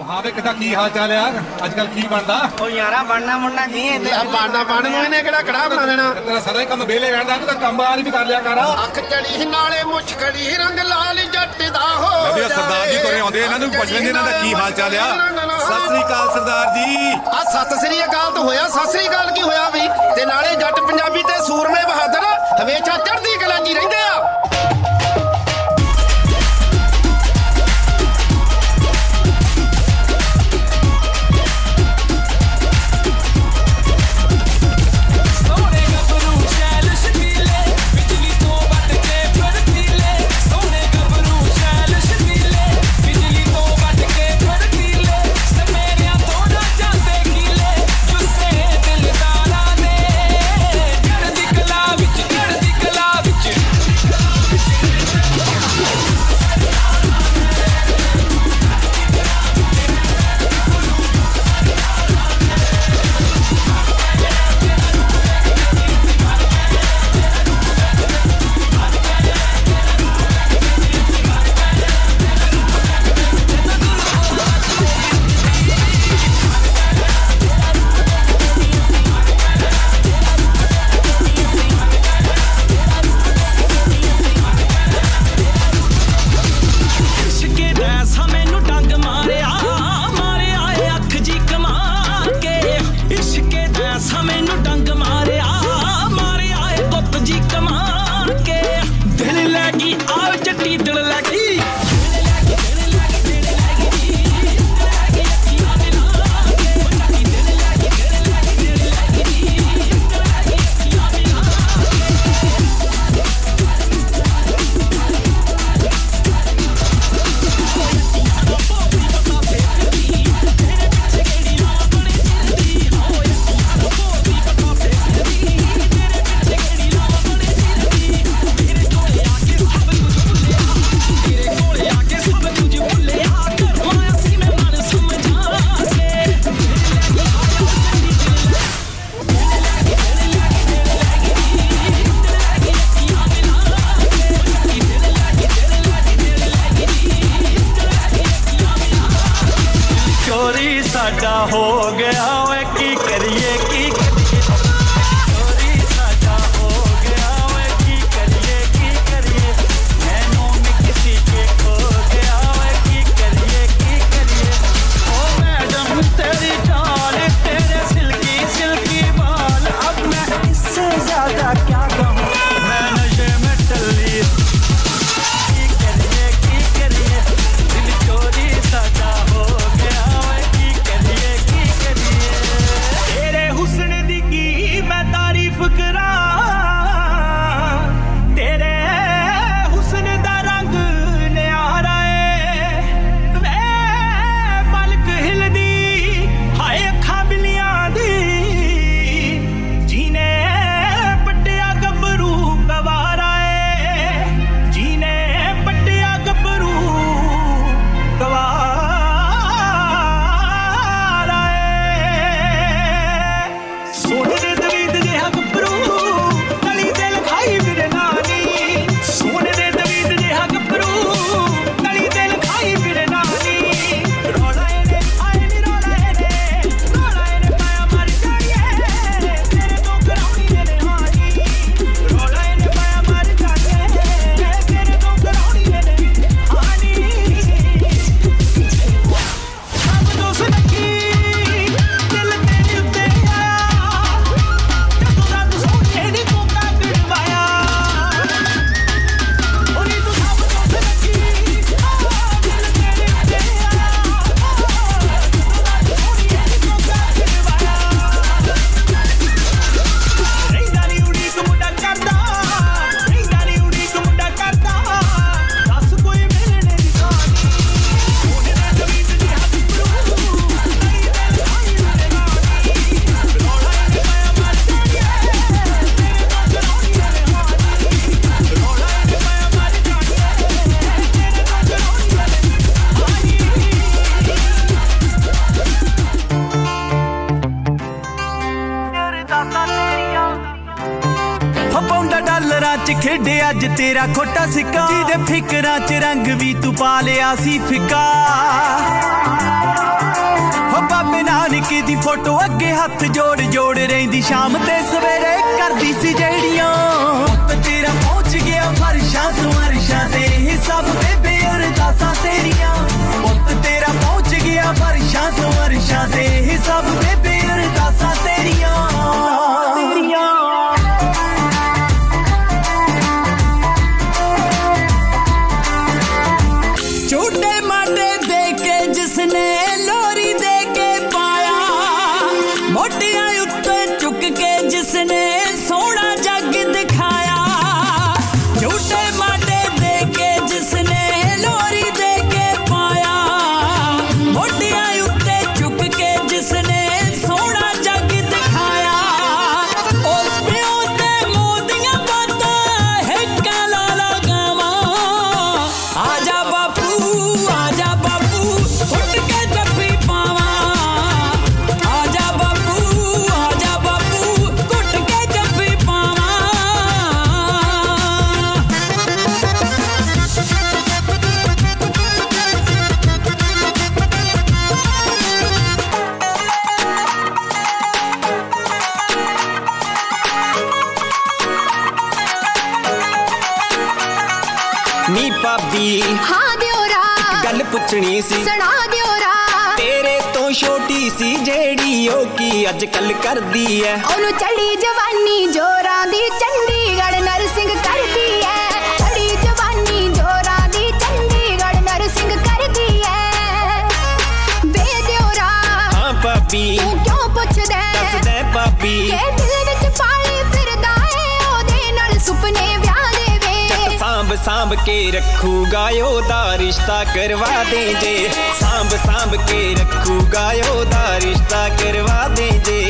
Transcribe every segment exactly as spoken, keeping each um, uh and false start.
हाँ वे किदा की हाल चाल है अजकल की बनदा ओ यारा बनना मुन्ना की है बनना बनन ਨੂੰ ਇਹਨੇ ਕਿਹੜਾ ਕੜਾ ਬਣਾ ਦੇਣਾ तेरा सदा ही ਕੰਮ बेले बैठदा तू काम बाहर भी कर लिया कर ਅੱਖ ਚੜੀ ਨਾਲੇ ਮੁਸ਼ਕੜੀ ਰੰਗ ਲਾਲ ਜੱਟ ਦਾ ਹੋ ਵਧੀਆ ਸਰਦਾਰ ਜੀ ਤੁਰੇ ਆਉਂਦੇ ਇਹਨਾਂ ਨੂੰ ਪੁੱਛ ਲੈਂਦੇ ਇਹਨਾਂ ਦਾ ਕੀ ਹਾਲ ਚਾਲ ਆ ਸਤਿ ਸ੍ਰੀ ਅਕਾਲ ਸਰਦਾਰ ਜੀ ਆ ਸਤਿ ਸ੍ਰੀ ਅਕਾਲ ਤਾਂ ਹੋਇਆ ਸਤਿ ਸ੍ਰੀ ਅਕਾਲ ਕੀ ਹੋਇਆ ਵੀ ਤੇ ਨਾਲੇ ਜੱਟ ਪੰਜਾਬੀ ਤੇ ਸੂਰਮੇ ਬਹਾਦਰ ਹਮੇਸ਼ਾ ਚੜ੍ਹਦੀ ਕਲਾ ਜੀ ਰਹਿੰਦੇ ਆ खेडे अज तेरा खोटा सिक्का जिहदे फिकरां च रंग भी तू पा लिया सी फिक्का फोटो अगे हथ जोड़ जोड़ रहिंदी शाम ते सवेरे करदी सी जेड़ियां तेरा पहुंच गया फरशां तू अरशां ते सब बेबे अरदासां तेरियां पुत तेरा पहुंच गया फरशां तू अरशां ते सब बेबे अरदासां तेरियां तेरियां छोटे माटे दे के जिसने लोरी दे के पाया मोटिया उत्ते चुक के जिसने सोना जग दिखाया छोटे माटे दे के जिसने लोरी दे के पाया मोटिया उत्ते चुक के जिसने सोना जग दिखाया उस प्यो ते मोदियां बातां हिक्का ला ला गावां आजा आजा बापू उठ के जप्पी पावा आजा बापू आजा बापू कुट के जप्पी पावा नी भाभी हाँ दियोरा गल पुछनी सी सुना दियोरा तेरे तो छोटी सी जेड़ी ओ की अजकल कर दी है ओनू चढ़ी जवानी जोरा दी चंडीगढ़ नरसिंह कर दी है चढ़ी जवानी जोरा दी चंडीगढ़ नरसिंह कर दी है वे दियोरा हाँ भाभी तू क्यों पुछ दे दस दे भाभी के दिल विच पाली फिरदा है ओदे नाल सुपने व्याह देवे सांभ सांभ के रखूगा योदा रिश्ता करवा दे जे सांभ सांभ के रखूगा योदा रिश्ता करवा दे जे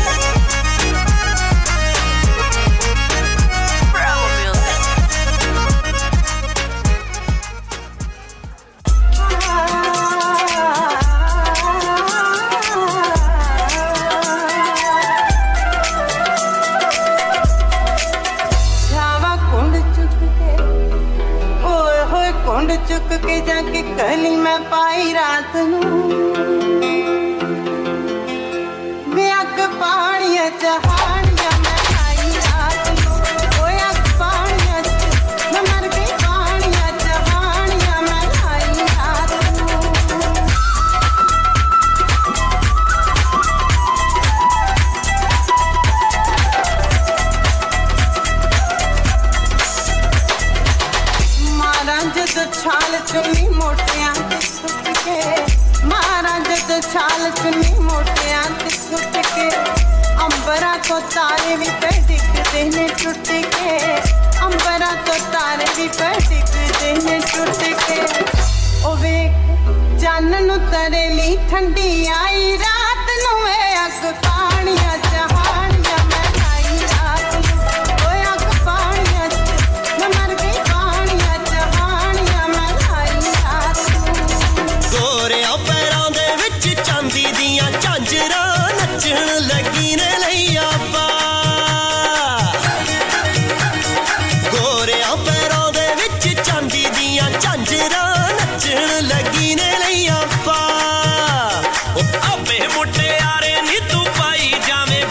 कुंड चुक के जाके कली मैं पाई रात नू मैं अग पानिया चहानिया मैं आई रात नू ओए अग पानिया मैं मर गई पानिया चहानिया मैं आई रात नू छाल चुनी मोटियां ते सुट के मारा जद छाल चुनी मोटियां ते सुट के अंबरा तो तारे भी पे डिगदे ने टुट के अंबरा तो तारे भी पे डिगदे ने टुट के ओ वेख चानन उतरेली ठंडी आई रात नू वे अग पानिया चहानिया मैं आई रात नू ओए अग पानिया मैं मर गई पानिया चहानिया मैं आई रात नू गोरिया पैरां दे विच चांदी दियां झांजरां नचण लगी ने लईया पा गोरिया पैरां दे विच चांदी दियां झांजरां नचण लगी ने लईया पा ओ आपे मुटियारे नी तू पाई जावे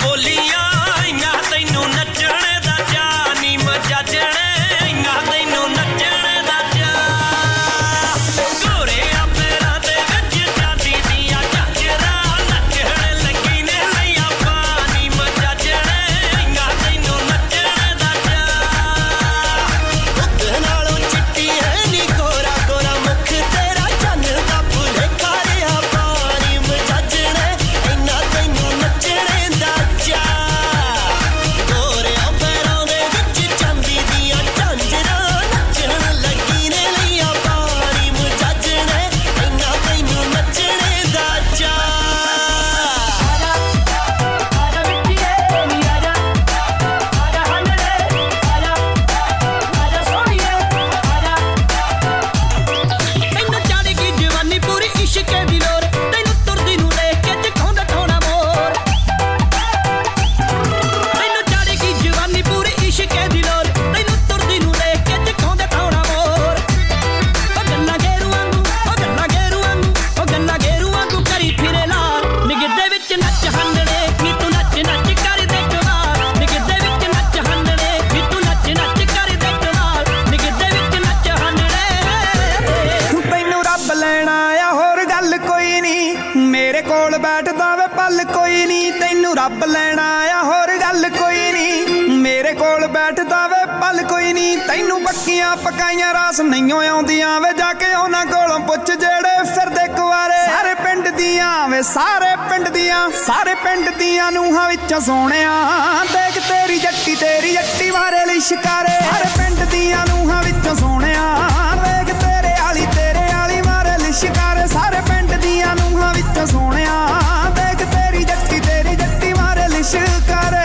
मेरे कोल बैठदा वे पल कोई नहीं तैनू रब लैण आया होर गल कोई नहीं मेरे कोल बैठदा वे पल कोई नहीं तैनू पक्कियां पकाइयां रास नहीं आउंदियां वे जाके उन्हां कोलों पुੱਛ जेड़े फिरदे कुआरे सारे पिंड दियां वे सारे पिंड दियां सारे पिंड दियां नूहां विचों सोहणिया देख तेरी जट्टी तेरी जट्टी मारे लिशकारे सारे पिंड दियां नूहां विचों सोहणिया देख तेरे आली तेरे आली मारे लिशकारे सारे पिंड दियां नूहां विचों सोहणिया देख तेरी जट्टी तेरी जट्टी मारे लिशकारे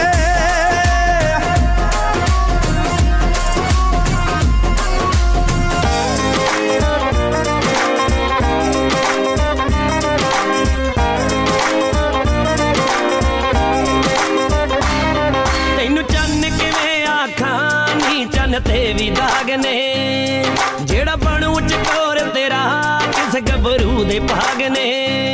ते भी दाग ने जेड़ा बनू चकोर तेरा किस गबरू दे भाग ने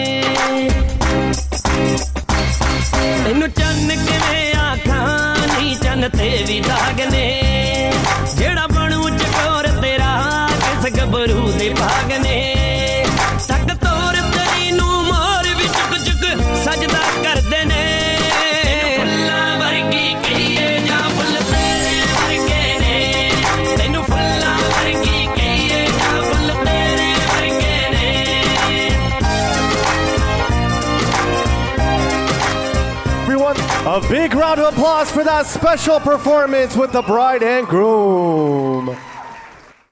तेनू चन्न किवें आखां नी चन्न ते भी दाग ने जेड़ा बनू चकोर तेरा किस गबरू दे भाग ने तक तोर तेरी नू मोर भी चुक चुक सजदा करदे ने फुल्लां वर्गी कहिए जा फुल तेरे वर्गे ने तैनू फुल्लां वर्गी कहिए जा फुल तेरे वर्गे ने Everyone, a big round of applause for that special performance with the bride and groom.